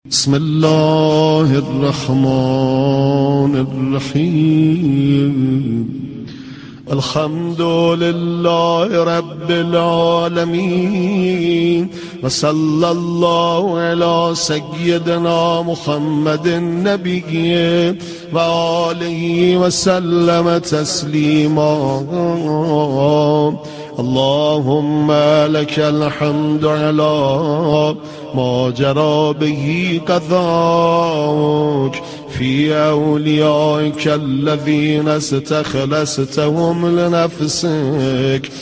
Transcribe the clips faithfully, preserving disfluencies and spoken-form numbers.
بسم الله الرحمن الرحيم. الحمد لله رب العالمين، وصلى الله على سيدنا محمد النبي وآله وسلم تسليما. اللهم لك الحمد على ما جرى به قضاؤك في أوليائك الذين استخلصتهم لنفسك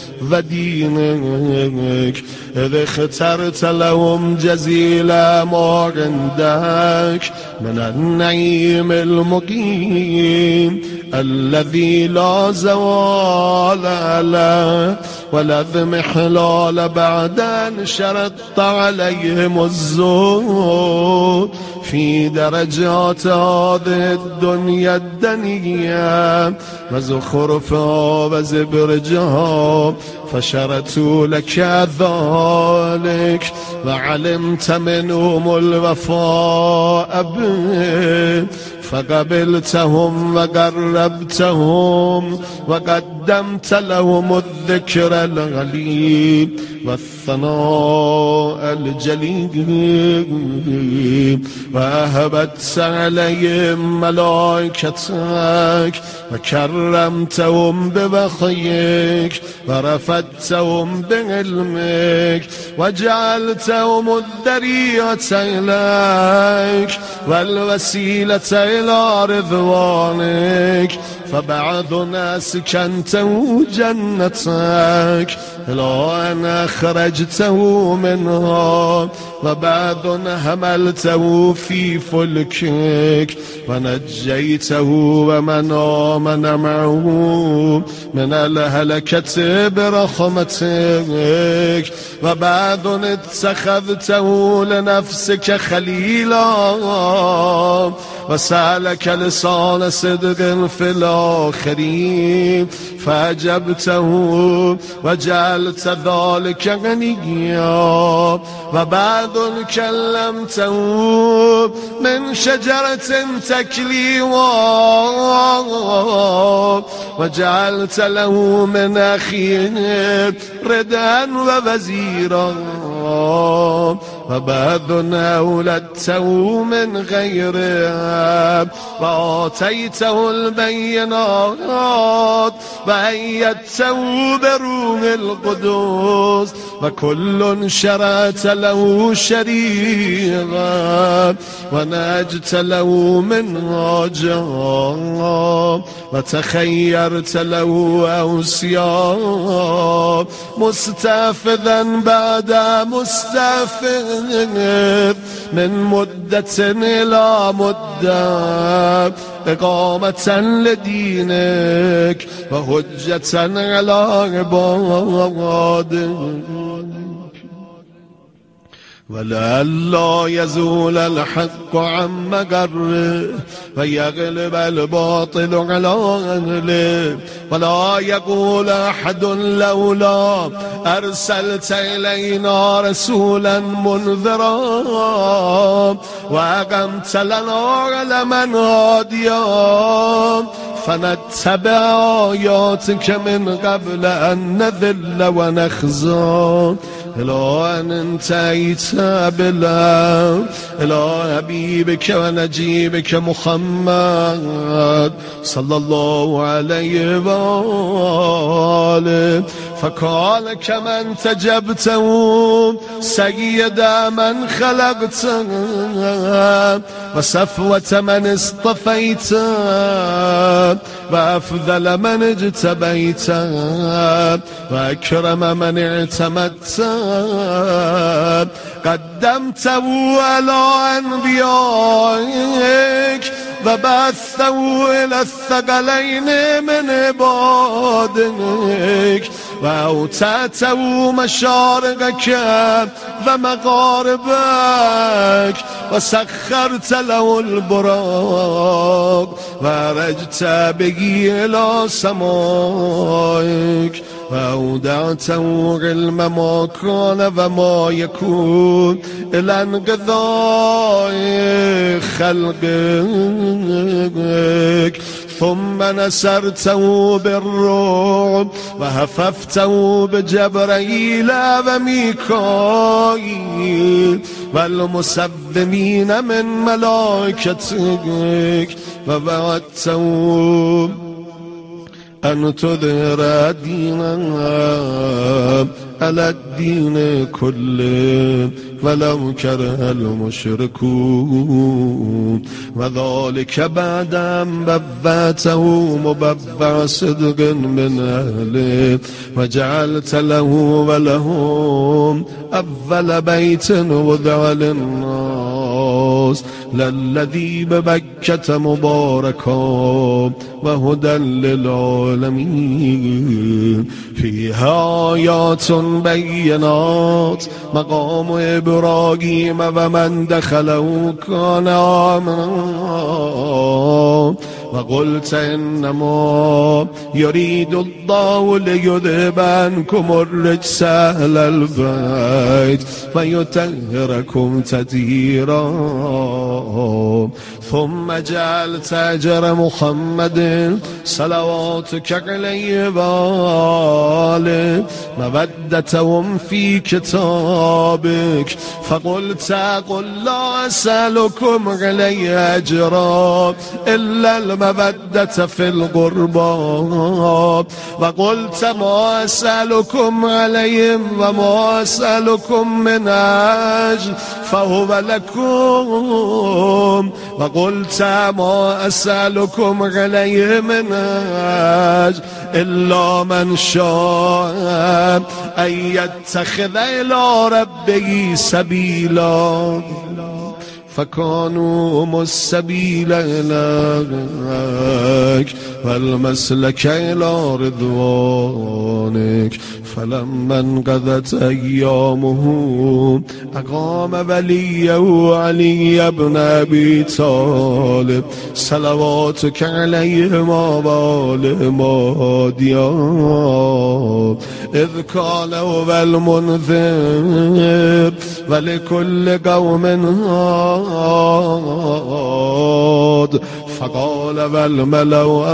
ودينك، إذ اخترت لهم جزيل ما عندك من النعيم المقيم الذي لا زوال له ولا اضمحلال بعد أن شرطت عليهم الزهد في درجات هذه الدنيا الدنيا وزخرفها وزبرجها، فشرطوا لك ذلك وعلمت منهم الوفاء به فقبلتهم وقربتهم وقدمت لهم الذكر الغليل والثناء الجليل، وأهبت عليهم ملائكتك وكرمتهم بوحيك ورفعتهم بعلمك وجعلتهم الذريعة إليك والوسيلة إلى رضوانك، فبعض ناس كنته جنتك إلى أن أخرجته منها، وبعض حملته في فلكك ونجيته ومن آمن معه من الهلكة برحمتك، وبعض اتخذته لنفسك خليلا وسألك لسان صدق في الآخرين فأجبته وجعلت ذلك غنيا، وبعض كلمته من شجرة تكليما وجعلت له من أخيه ردا ووزيرا، وبعض أولدته من غيره وآتيته البينات وأيدته بروح القدس، وكل شرعت له شريعا ونجت له منهاجا وتخيرت له أوصياء مستفذا بعد مستفذ من مدة إلى مدة إقامة لدينك وحجة على عبادك، ولئلا يزول الحق عن مقره ويغلب الباطل على أهله، ولا يقول أحد لولا أرسلت إلينا رسولا منذرا وأقمت لنا علما هاديا فنتبع آياتك من قبل أن نذل ونخزى، إلى أن انتهيت بالله إلى حبيبك ونجيبك محمد صلى الله عليه وآله، فقال كمن تجبته سيد من خلقته وصفوة من اصطفيته وأفضل من اجتبيته وأكرم من اعتمدته، قدمته على أنبيائك وبعثته إلى الثقلين من عبادك وأوتاته مشارقك ومغاربك وسخرت له البراق وأرجت به إلى سمائك وأودعته علم ما كان وما يكون إلى انقضاء خلقك ثم نسرته بالرعب وهففته بجبريل وميكائيل والمسبمين من ملائكتك ووعدته أن تظهر ديننا على الدين كله ولو كره المشركون وذلك بعد أن ببعته مببع صدق من أهله وجعلت له ولهم أول بيت وضع للناس للذي ببكة مباركا وهدى للعالمين فيها آيات بينات مقام إبراهيم ومن دخله كان آمنا وقلت إنما يريد الله ليذهب عنكم الرجس أهل البيت ويطهركم تطهيرا ثم جعلت أجر محمد صلواتك عليه وآله مودتهم في كتابك فقلت قل لا أسألكم عليه أجرا إلا المودة في القربى وقلت ما أسألكم عليهم وما أسألكم من أجر فهو لكم وقلت ما أسألكم عليه من أجر إلا من شاء أن يتخذ إلى ربه سبيلا فكانوا هم السبيل إليك والمسلك إلى رضوانك فلما انقضت أيامه أقام وليه علي بن أبي طالب صلواتك عليهما وآلهما ديار إذ قال هو المنذر ولكل قوم هاد فقال والملأ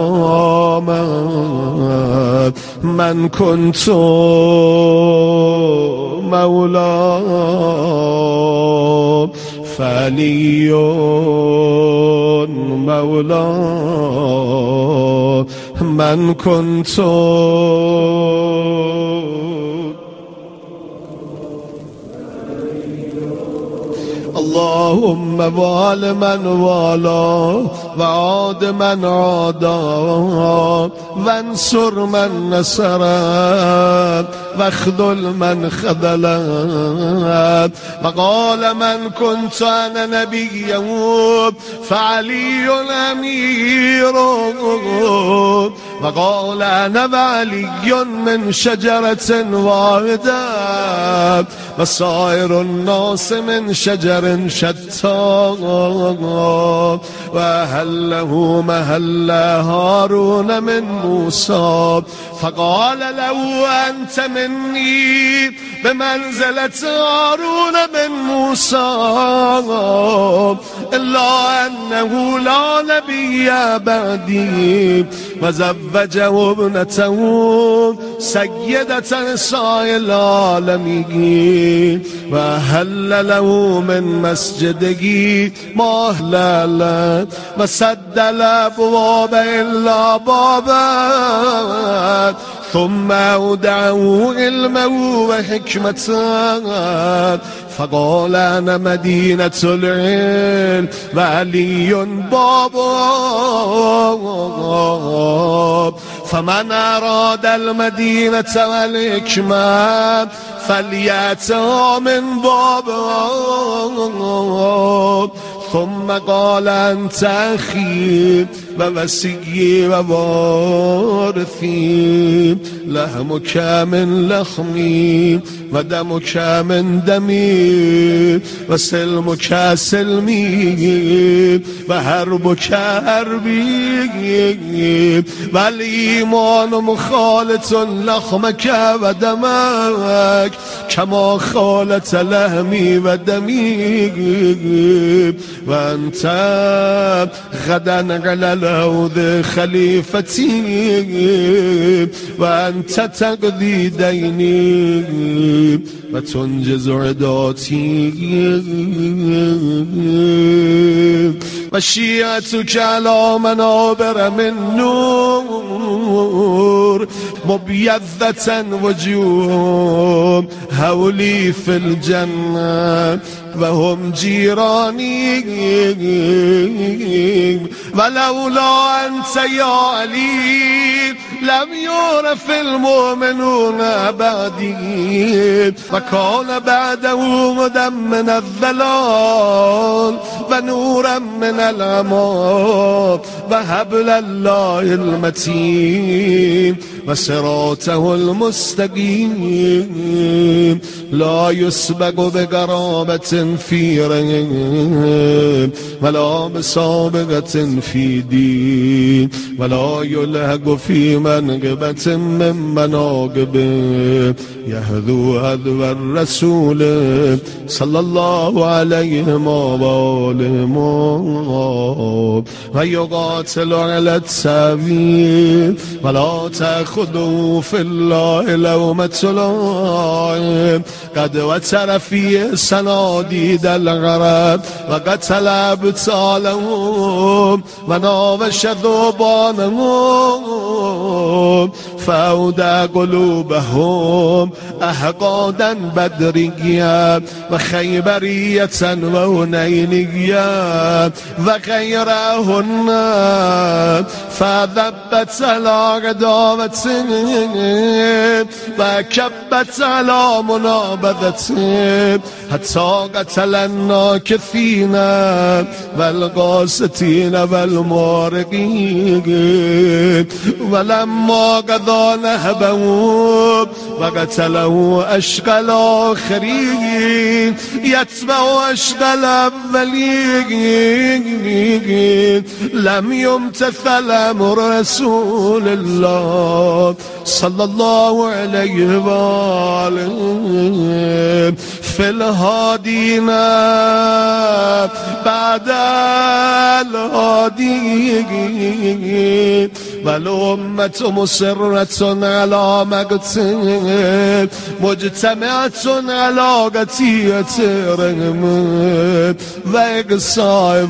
أمامه من كنت مولاه فعلي مولاه من كنت اللهم وال من والاه وعاد من عاداه وانصر من نصره واخذل من خذله وقال من كنت أنا نبيه فعلي أميره وقال أنا وعلي من شجرة واحدة وسائر الناس من شجر شتى وأهله مهل هارون من موسى فقال له أنت مني بمنزلة هارون من موسى إلا أنه لا نبي بعدي وزوجه ابنته سيدة نساء العالمين وهل له من مسجده ما أهلل وسد الأبواب إلا بابا ثم أودعه علما وحكمة فقال أنا مدينة العلم وعلي بابا فمن أراد المدينة والحكمة فليأتها من بابا ثم قال أنت أخي و وصی و وارثی لحمک من لحمی و دمک من دمی و سلمک سلمی و حربک حربی و الایمان مخالط لحمک و دمک کما خالط لحمی و دمی و انت غدا علی الحوض خلیفتی و انت تقضی دینی و تنجز عداتی و شیعتک علی منابر من نور مبیضة وجوههم حولی فی الجنة و هم جیرانی ولولا انت یا علی لم یعرف المؤمنون بعدی و کان بعده مدًا من الضلال و نورا من العمی و حبل الله المتین و صراطه المستقیم لا يسبق بقرابة في رحم ولا بسابقة في دين ولا يلهق في منقبة من مناقبه يهذو هذو الرسول صلى الله عليه وآله ويقاتل على السبيل ولا تأخذوا في الله لومة لائم قد وتر في صناديد الغرب وقتل أبطالهم وناوش ذوبانهم فأودى قلوبهم أحقادا بدريا وخيبرية وهنينية وغيرهن فذبت على غداوة وكبت على منابذة حتى قتل الناكثين والقاسطين والمارقين ولما قضى نهبه وقتله أشقى الآخرين يتبع أشقى الأولين لم يمتثل أمر رسول الله صلى الله عليه وآله في الهادين بعد الهادين والأمة مصرة على مقتل مجتمعة على قتية رحم وإقصاء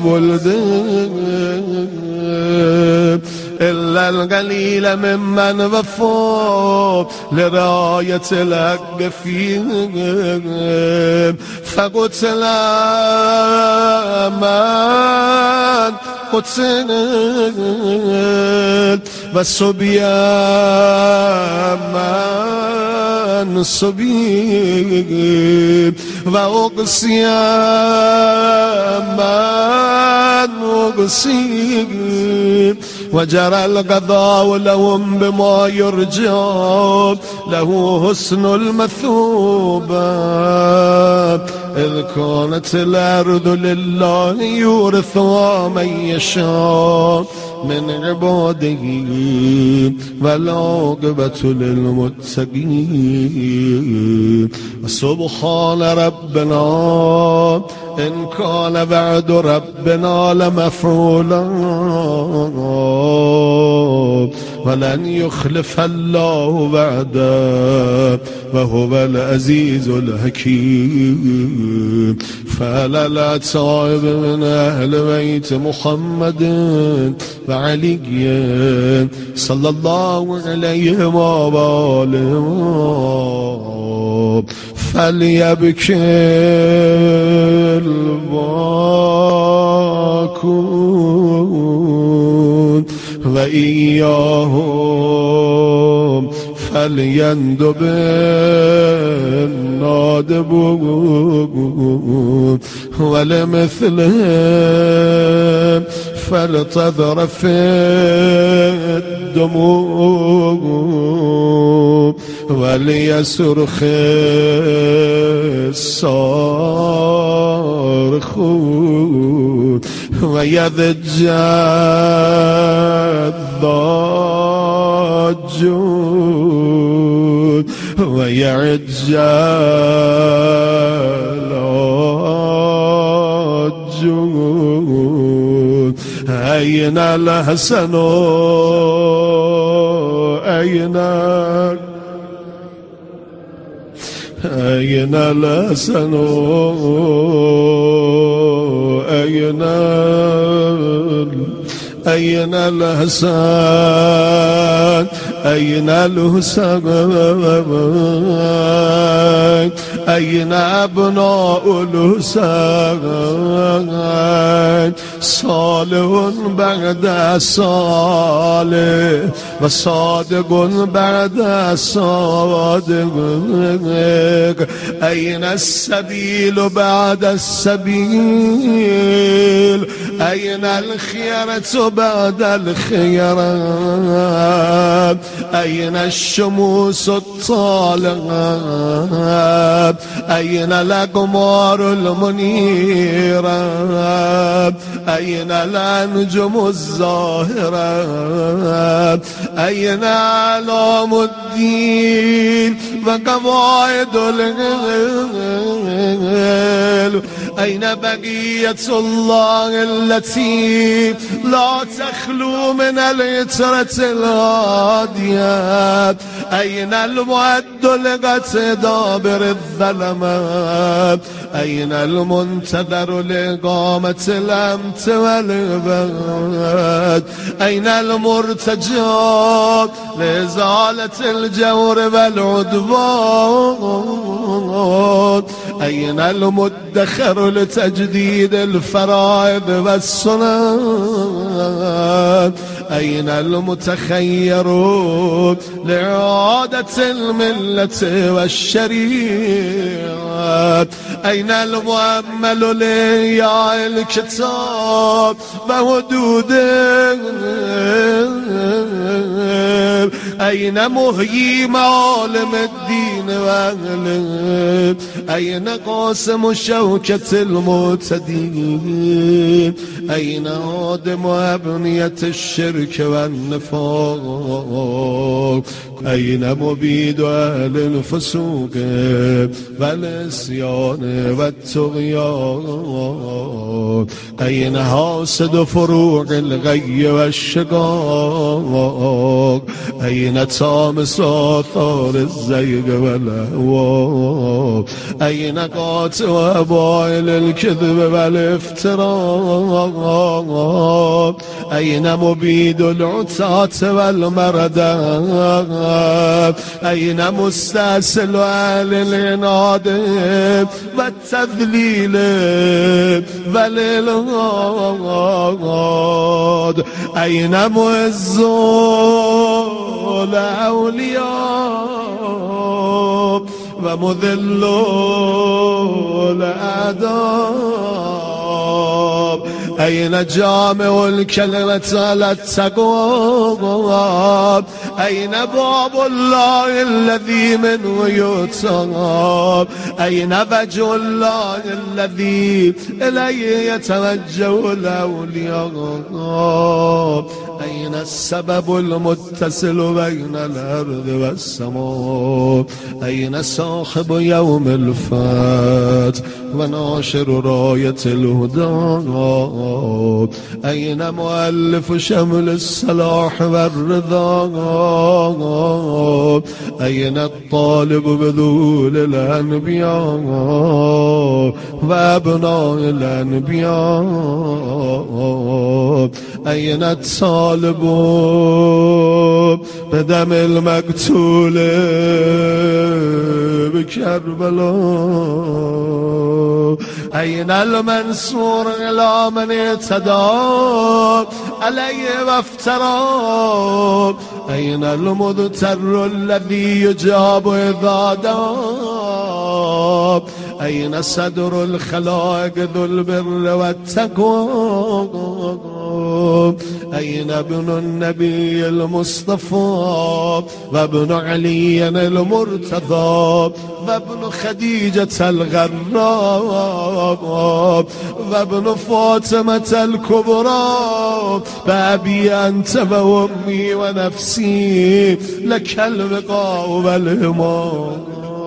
ولد إلا القليل ممن وفوا لراية الحق فيهم فقتل من قتل والصبيان من صبي وأقصي من أقصي وجرى القضاء لهم بما يرجى له حسن المثوبة إذ كانت الأرض لله يورثها من يشاء من عباده والعاقبة للمتقين سبحان ربنا إن كان وعد ربنا لمفعولا ولن يخلف الله وعده وهو العزيز الحكيم فلا لا تائب من أهل بيت محمد وعلي صلى الله عليه وآله فليبكي الباكون وإياهم فليندب النادبون ولمثلهم فلتذرف الدموع وليصرخ الصارخون ويضج الضاجون ويعج العاجون أين الحسن أين أين الحسن أين أين الحسن أين الحسن أين أبناء الحسن صالح بعد صالح وصادق بعد صادق أين السبيل بعد السبيل أين الخيرة بعد الخيرة أين الشموس الطالعة أين الأقمار المنيرة أين الأنجم الزاهرة أين أعلام الدين وقواعد العلم أين بقية الله التي لا تخلو من العترة الهادية أين المعد لقتدى بالظلمات أين المنتظر لإقامة الأمت والعباد أين المرتجى لإزالة الجور والعدوان أين المدخر لتجديد الفرائض والسنن أين المتخيرون لإعادة الملة والشريعة أين المؤمل لإحياء الكتاب وحدوده أين محيي معالم الدين وأهله أين قاسم شوكة المعتدين أين هادم أبنية الشرك والنفاق أين مبيد أهل الفسوق والعصيان والطغيان أين حاسد فروع الغي والشقاق أين طامس آثار الزيغ والأهواء أين قاطع أبائل الكذب والافتراء أين مبيد العتاة والمردة أين مستأصل أهل العناد والتذليل والإلغاد أين معزون الأولياء ومذل الأعداء أين جامع الكلمة على التقوى أين باب الله الذي منه يطاب أين وجه الله الذي إليه يتوجه الأولياء أين السبب المتصل بين الأرض والسماء أين صاحب يوم الفات وناشر راية الهدى أين مؤلف شمل الصلاح والرضا أين الطالب بذول الأنبياء وأبناء الأنبياء أين الطالب بدم المقتول بكربلاء أين المنصور إلى من اعتدى عليه وافترى أين المضطر الذي يجاب إذا دعا أين صدر الخلائق ذو البر والتقوى أين ابن النبي المصطفى وابن علي المرتضى وابن خديجة الغراب وابن فاطمة الكبرى بأبي أنت وأمي ونفسي لك البقاء والهمام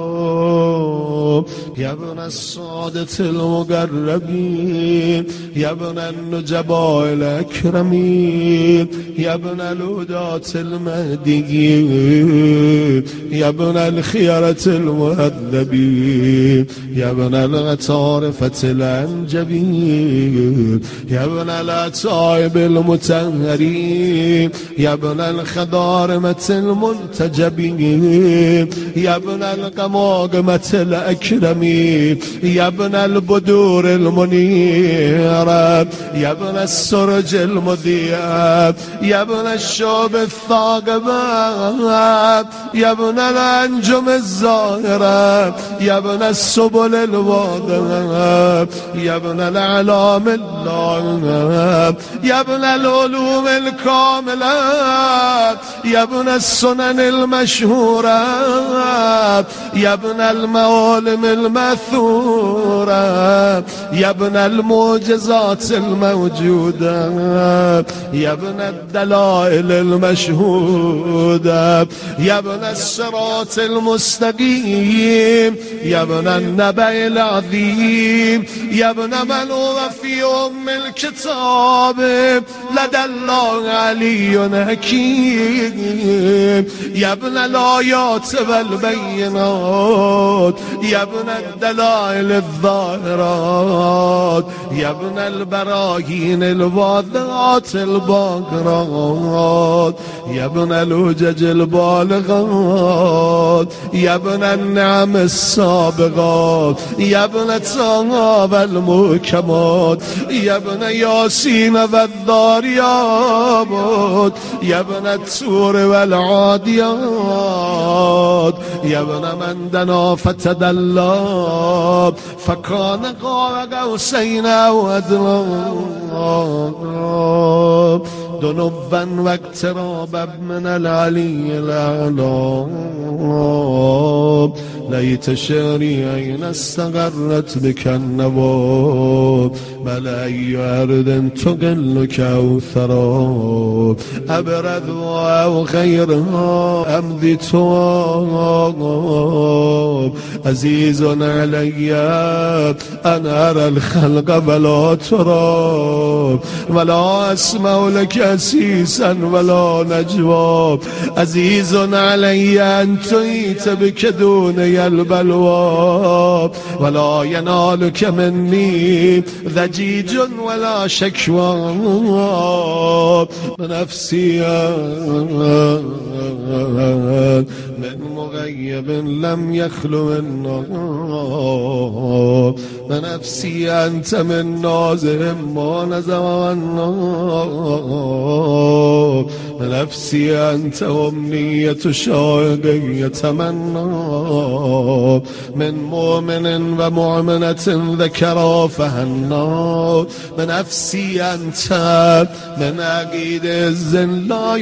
يا ابن السادة المقربين يا ابن النجباء الأكرمين يا ابن الهداة المهديين يا ابن الخيرة المهذبين يا ابن الغطارفة الأنجبين يا ابن الأتائب المتهرين يا ابن الخضارمة المنتجبين يا ابن القماقمة الأكرمين يا ابن البدور المنيرة يا ابن السرج المذيب يا ابن الشوب الثاقبة يا ابن الأنجم الزاهرة يا ابن السبل الواضحة يا ابن الأعلام اللائمة يا ابن العلوم الكاملة يا ابن السنن المشهورة يا ابن المعالم المثورة يا ابن المعجزات الموجودة يا ابن الدلائل المشهودة يا ابن الصراط المستقيم يا ابن النبأ العظيم يا ابن من هو في أم الكتاب لدى الله علي حكيم يا ابن الآيات والبينات يا ابن الدلائل الظاهرات يا ابن البراهين الواضحات الباقرات يا ابن الهجج البالغات يا ابن النعم السابقات يا ابن طه والمحكمات يا ابن ياسين والذاريات يا ابن الطور والعاديات يا ابن من دنا فتدلى فكان قاب قوسين أو أدنى دنوا واقترابا من العلي الأعلى ليت شعري أين استقرت بك النبات بل أي أرض تقل كوثرا أبرد أو غيرها أمضي تواب عزيز علي أن أرى الخلق ولا تراب ولا أسمع لك أسيسا ولا نجواب عزيز علي أن تؤيت بك دوني البلوى ولا ينالك مني ضجيج ولا شكوى نفسي من مغيب لم يخلو النار نفسي أنت من نازهم ما نزوى النار نفسي أنت أمنية شوق يتمنى من مؤمن ومؤمنة ذكر فهنا نفسي أنت من عقيد الزن لا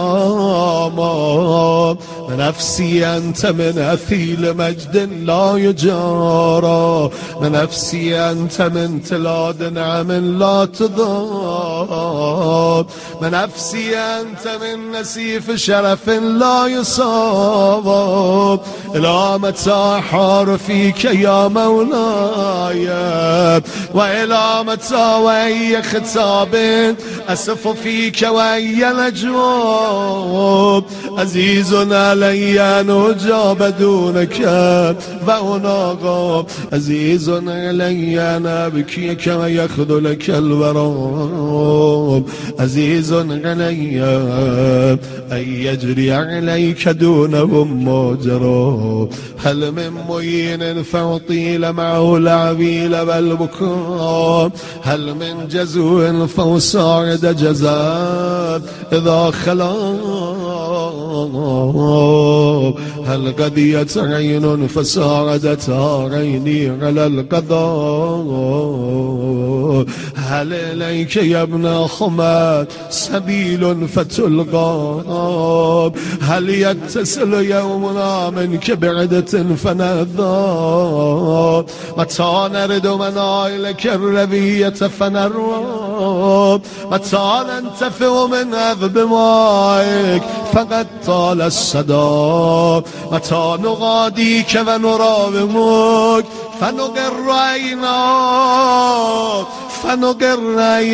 يسامى نفسي أنت من أثيل مجد لا يجارى نفسي أنت من تلاد نعم لا تضاب نفسي أنت من نسيف شرف لا يصاب إلى متى حار فيك يا مولاي وإلى متى وأي خطاب أسف فيك وأي نجواب عزيز علي أن أجاب دونك فأناغب عزيز علي أن أبكيك ويخذلك الوراب عزيز علي أن يجري عليك دونهم مجرى هل من معين فأطيل معه العويل والبكاء هل من جزو فأصاعد جزاء إذا خلا هل قضيت عين فساعدت عيني على القضاء هل إليك يا ابن حماد سبيل فتلقى هل يتصل يومنا منك بعدة فنذاب متى نرد منايلك الربية فنروب متى ننتفع من أذب مائك فقد طال الصدى متى نغاديك ونراومك فنقر عيناك فنقر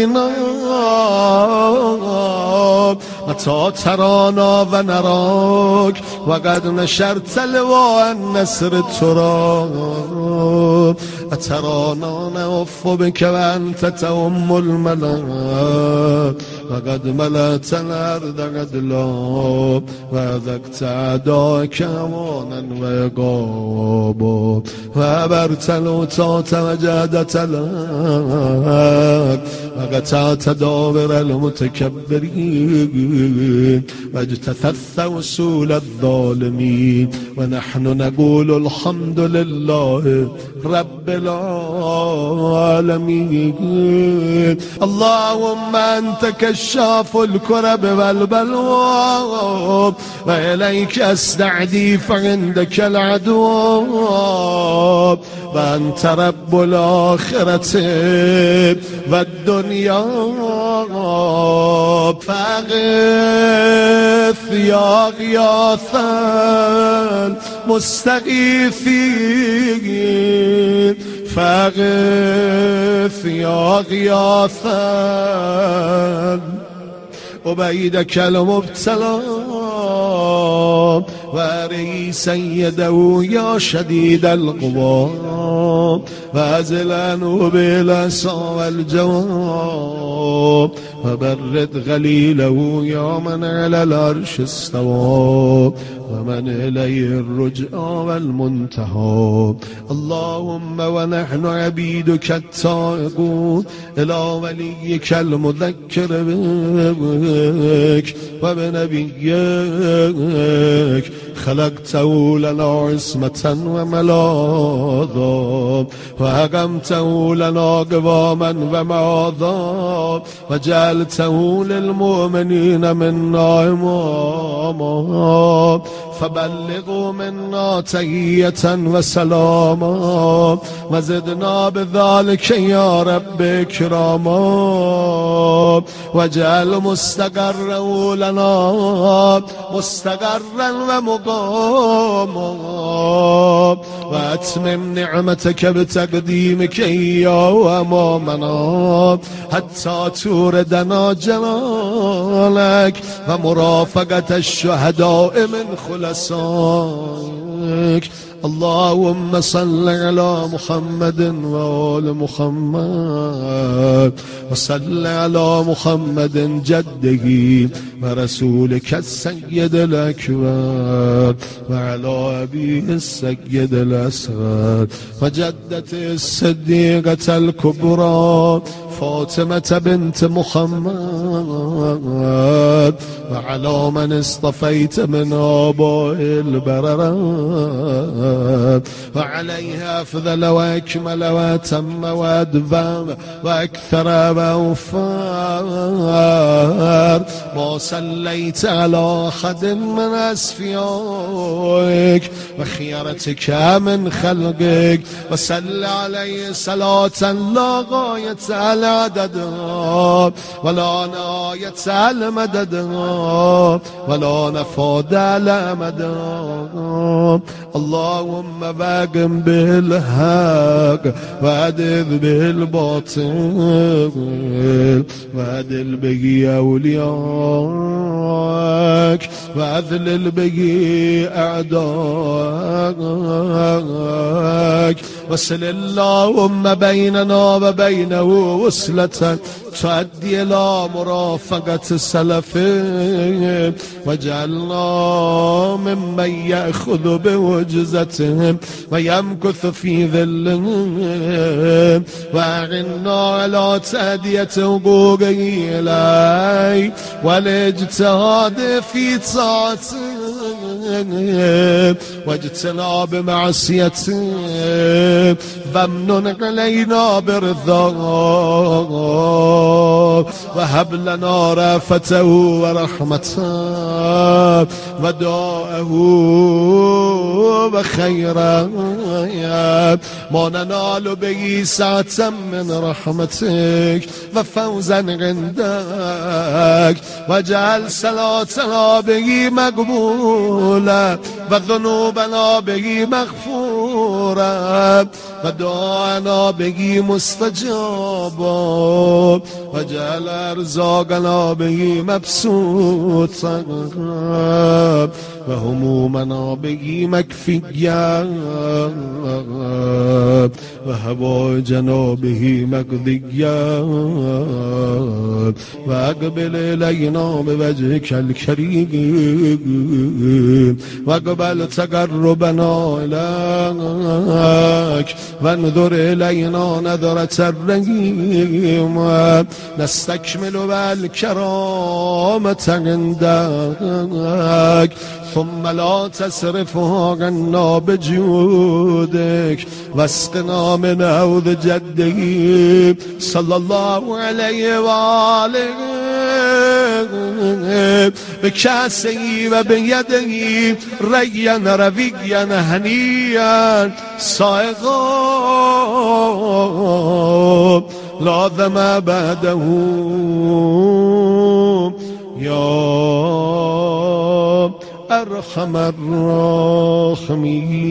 عيناك متى ترانا ونراك وقد نشرت لواء النسر التراب أترانا نوف بك وأنت تؤم الملاك وقد ملأت الأرض عدلا وذقت أعداءك أمانا وعقابا وأبرت الوطاة وجادت لك وقطعت دابر المتكبرين واجتثث وصول الظالمين ونحن نقول الحمد لله رب العالمين اللهم أنت كشاف الكرب والبلوى وإليك أستعدي فعندك العدو وأنت رب الآخرة والدنيا فأغث يا غياث المستغيثين فأغث يا غياث وبيدك المبتلى واري سيده يا شديد القوى وازلا بالأسى والجواب وبرد غليله يا من على العرش استوى ومن إليه الرجع والمنتهى اللهم ونحن عبيدك التائبون إلى وليك المذكر بك وبنبيك خلقته لنا عصمة وملاذا وأقمته لنا قواما ومعاذا وجعلته للمؤمنين منا إماما فبلغوا منا تحية وسلاما وزدنا بذلك يا رب إكراما واجعل مستقره لنا مستقرا ومقاما وأتمم نعمتك بتقديمك إياه أمامنا حتى توردنا جمالك ومرافقة الشهداء من خلصائك اللهم صل على محمد وآل محمد وصل على محمد جده ورسولك السيد الأكبر وعلى أبيه السيد الأصغر وجدته الصديقة الكبرى فاطمة بنت محمد وعلى من اصطفيت من آباء البررات وعليها أفضل وأكمل وأتم وأدفع وأكثر وأوفر ما صليت على أحد من أصفيائك وخيرتك من خلقك وصل عليه صلاة لا غاية على عددها ولا نهاية على مددها ولا نفاد على مددها اللهم باقم بالحق وأدذ بالباطل وأدل به أولياءك وأذلل به أعداءك وصل اللهم بيننا وبينه وصلة تؤدي إلى مرافقة السلف واجعلنا ممن يأخذ بوجزتهم ويمكث في ظلهم وأعنا على تأدية حقوقه إليه والاجتهاد في طاعته واجتناب معصيته وامنن علينا برضاه وهب لنا رافته ورحمته وداءه وخيرا ما ننال به سعة من رحمتك وفوزا عندك وجعل صلاتنا به مقبولا وذنوبنا به مغفورا ودعانا به مستجابا وجعل ارزاقنا به مبسوطا وهمومنا به مكفيا وهوائجنا به مقضيا واقبل إلينا بوجهك الكريم واقبل تقربنا إليك وانظر إلينا نظرة الرحيم نستكمل بالكرامة عندك ثم لا تصرفها عنا بجودك واسقنا من حوض جده صلى الله عليه وآله بكاسه وبيده ريا رويا هنيا سائغا لا ذم بعده يا أرحم الراحمين.